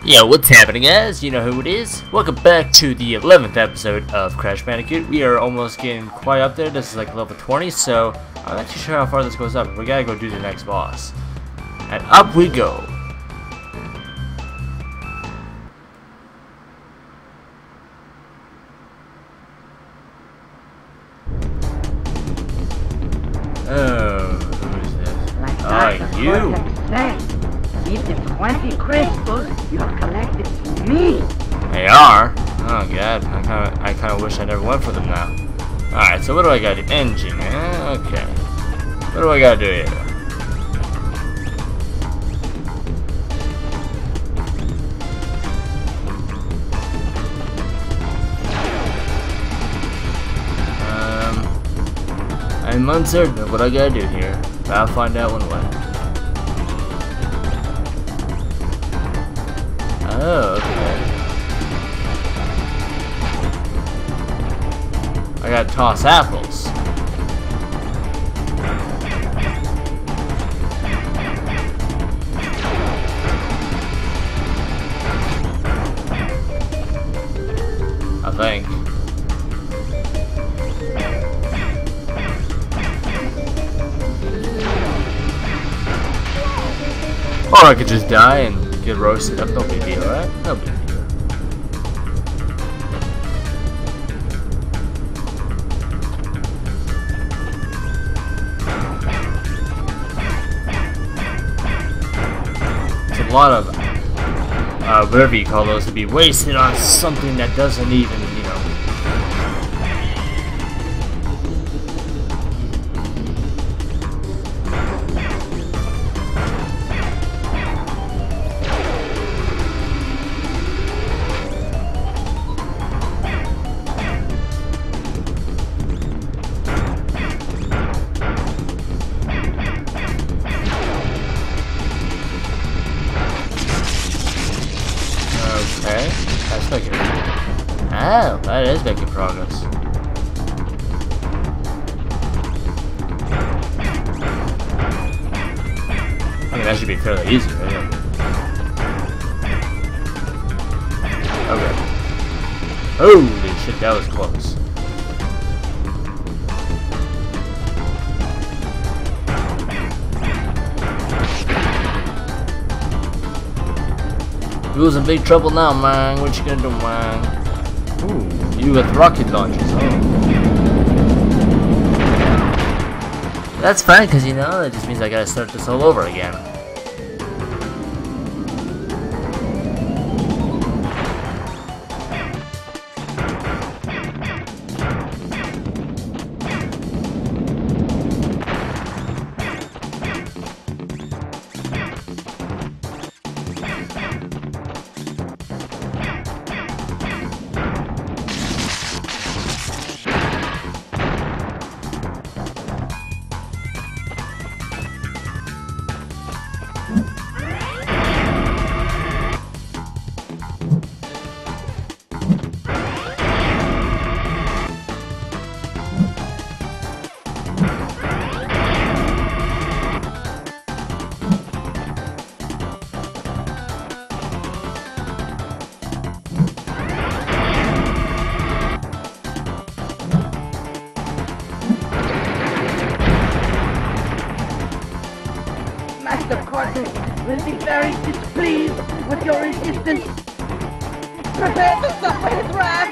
Yo, what's happening, guys? You know who it is. Welcome back to the 11th episode of Crash Bandicoot. We are almost getting quite up there. This is like level 20, so I'm not too sure how far this goes up. We gotta go do the next boss. And up we go. Oh, who is this? Oh, you! Keep the 20 crystals you have collected to me. They are? Oh god, I kind of wish I never went for them now. Alright, so what do I gotta do? Engine, okay. What do I gotta do here? I'm uncertain of what I gotta do here, but I'll find out when what. Oh, okay. I gotta toss apples. I think. Or I could just die and get roasted up. No big deal, right? No big deal. It's a lot of whatever you call those to be wasted on something that doesn't even, you know. Okay, that's making. Oh, that is making progress. I mean, that should be fairly easy, right? Okay. Holy shit, that was close. You was in big trouble now, man. What you gonna do, man? Ooh, you got rocket launchers, oh. That's fine, because, you know, that just means I gotta start this all over again. Master Cortex will be very displeased with your resistance. Prepare to suffer his wrath!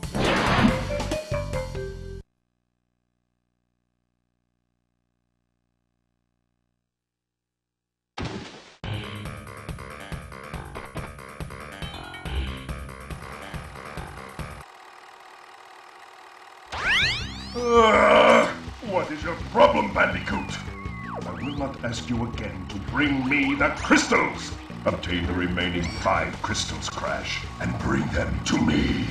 What is your problem, Bandicoot? I will not ask you again to bring me the crystals! Obtain the remaining 5 crystals, Crash, and bring them to me!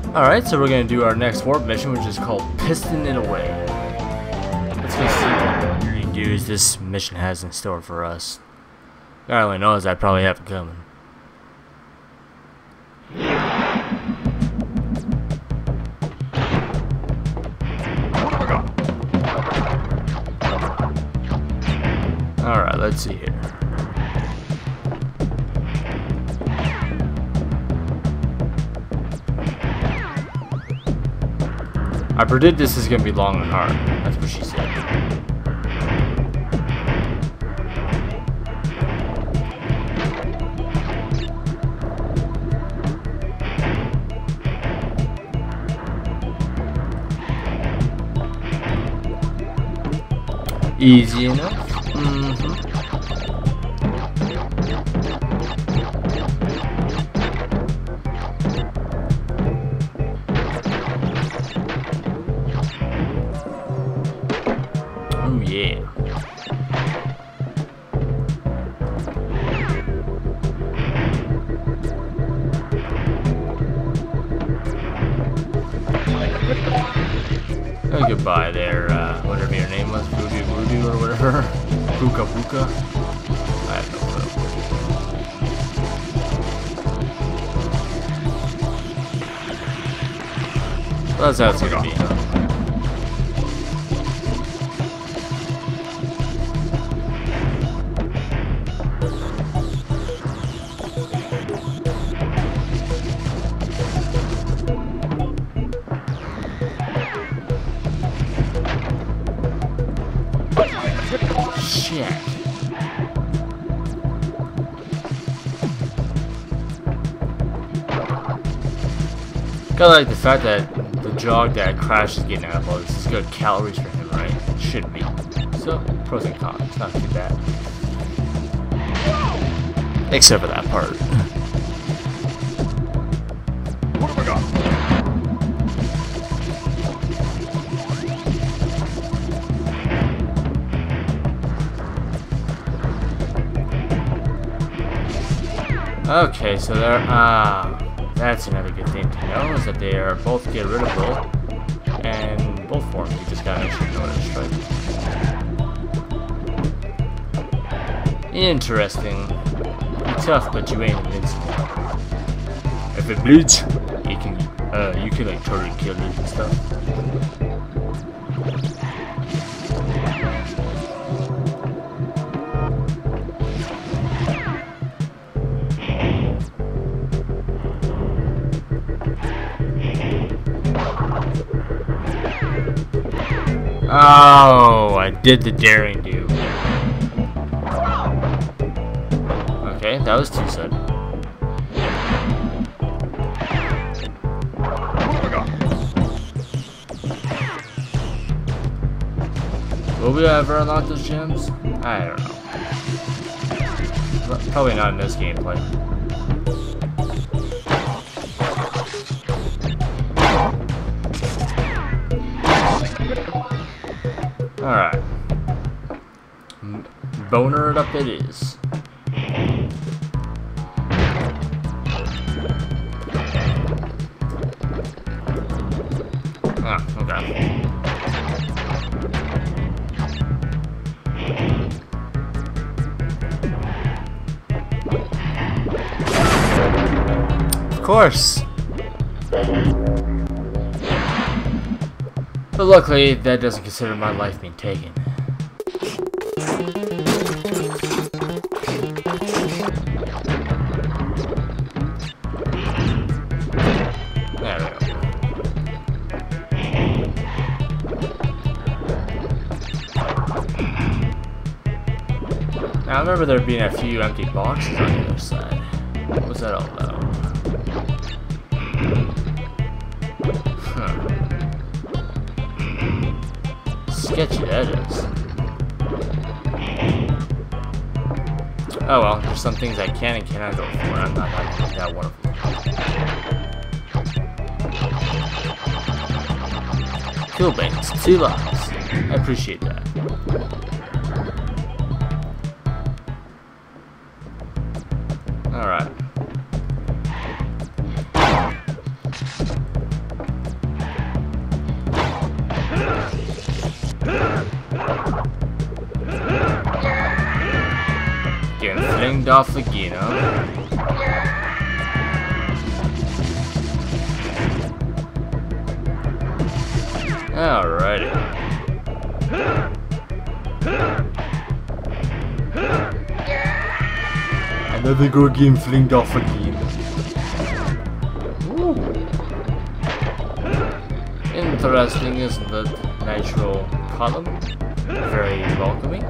Alright, so we're gonna do our next warp mission, which is called Piston It Away. Let's go see what really dudes this mission has in store for us. God only knows I probably have it coming. Alright, let's see here. I predict this is gonna be long and hard. That's what she said. Easy enough. Oh yeah. Oh, goodbye there, whatever your name was, Voodoo or whatever. Puka Puka. I have no clue. Well, that's how it's gonna be, huh? Shit. Kinda like the fact that the jog that Crash is getting out of all this is good calories for him, right? It should be. So, pros and cons. It's not too bad. Except for that part. What have I got? Okay, so there, that's another good thing to know, is that they are both get-rid-able, and both forms, you just gotta actually know how to strike. Interesting. You're tough, but you ain't invincible. If it bleeds, you can like totally kill it and stuff. Oh, I did the daring do. Okay, that was too sudden. Will we ever unlock those gems? I don't know. Probably not in this gameplay. Alright. Boner it up it is. Ah, okay. Of course. But luckily, that doesn't consider my life being taken. There we go. Now I remember there being a few empty boxes on the other side. What was that all about? Sketchy that is. Oh well, there's some things I can and cannot go for. I'm not going to make that one of them. Kill banks, 2 lives. I appreciate that. Alright. flinged off again, huh? Alrighty. Another good game flinged off again. Ooh. Interesting, isn't it? Natural column. Very welcoming.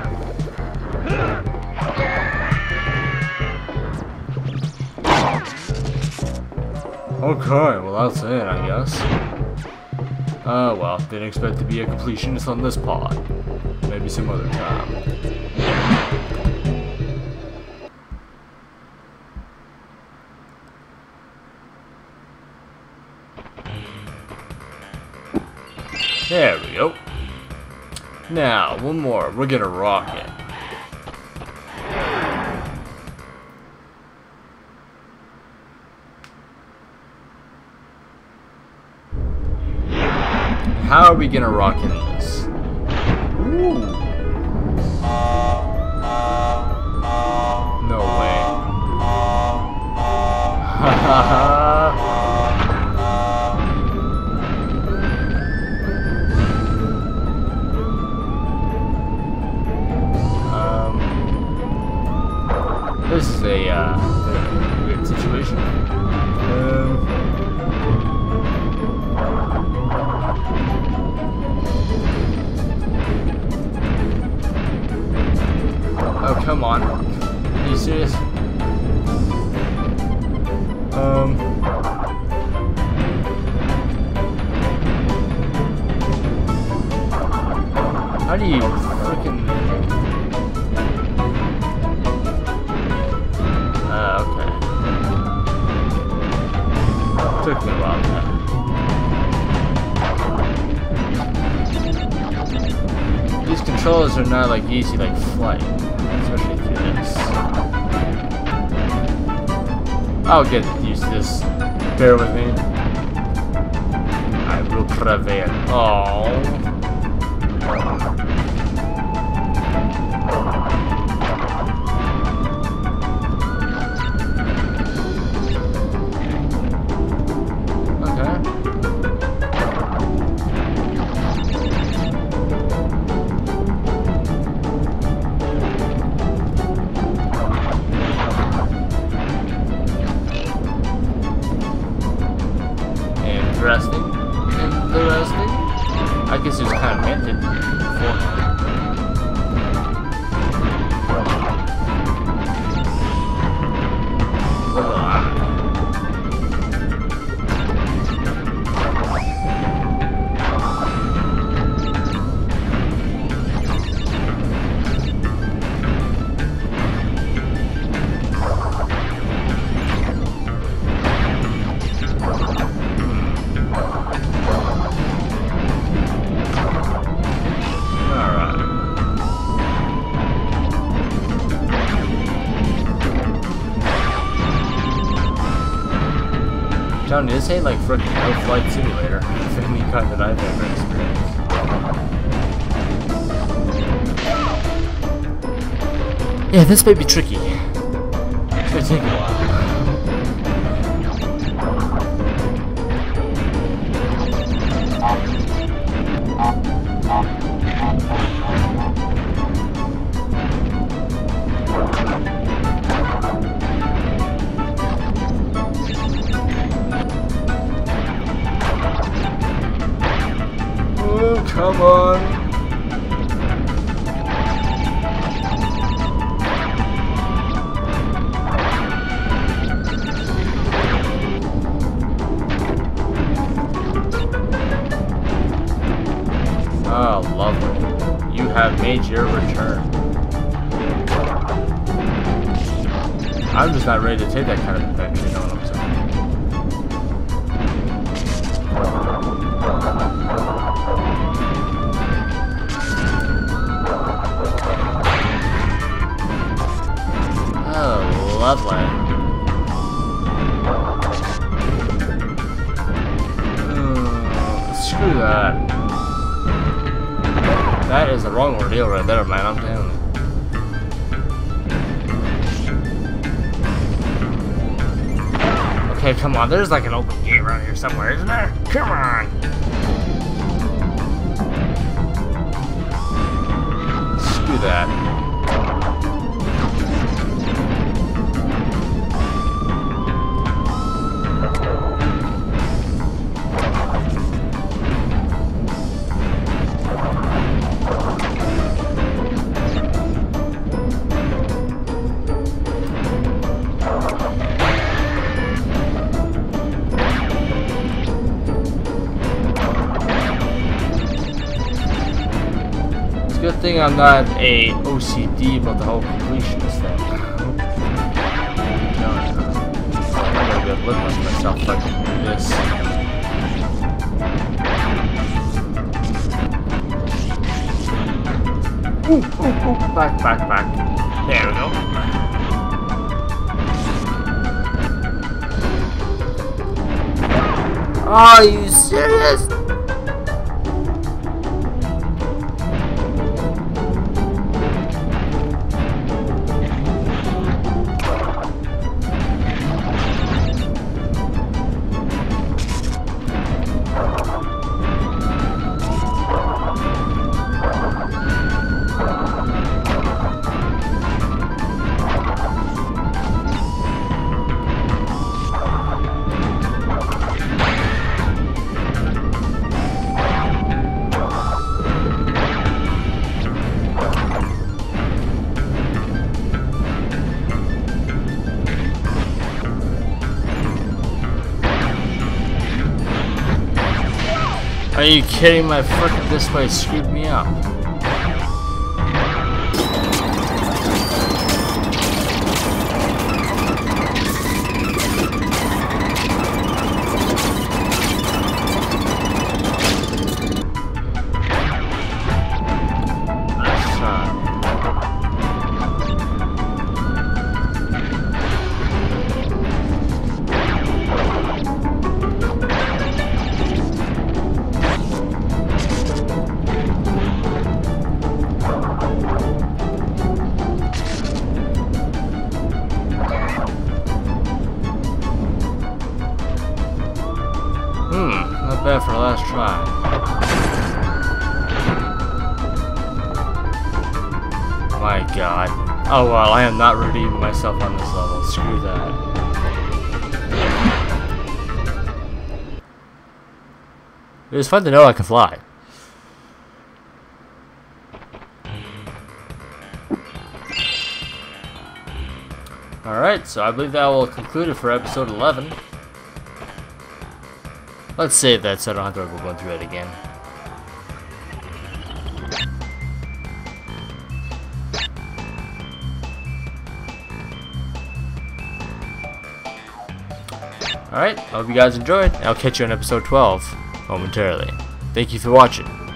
Okay, well that's it, I guess. Well, didn't expect to be a completionist on this pod. Maybe some other time. There we go. Now, one more. We're gonna rock it. How are we gonna rock in this? Ooh. No way. This is a weird situation. Oh, come on. Are you serious? How do you freaking... okay. Took me a while there. These controllers are not like easy like flight. Especially through this. I'll get used to this. Bear with me. I will prevail. Oh. Interesting. I guess it was kind of hinted beforehand. Johnny, this ain't like frickin' no flight simulator of any kind that I've ever experienced. Yeah, this may be tricky. It's gonna take a while. Come on. Oh, lovely. You have made your return. I'm just not ready to take that kind of adventure, you know what I'm saying? Lovely. Screw that. That is the wrong ordeal right there, man, I'm telling you. Okay, come on. There's like an open gate around here somewhere, isn't there? Come on. Screw that. Good thing I'm not a OCD about the whole completionist thing. No, I'm gonna be able to limit myself if I can do this. Ooh, ooh, ooh. Back. There we go. Are you serious? Are you kidding? My frickin' display screwed me up. Not bad for the last try. My god. Oh well, I am not redeeming myself on this level. Screw that. It was fun to know I can fly. Alright, so I believe that will conclude it for episode 11. Let's save that so I don't have to go going through it again. Alright, I hope you guys enjoyed. I'll catch you on episode 12 momentarily. Thank you for watching.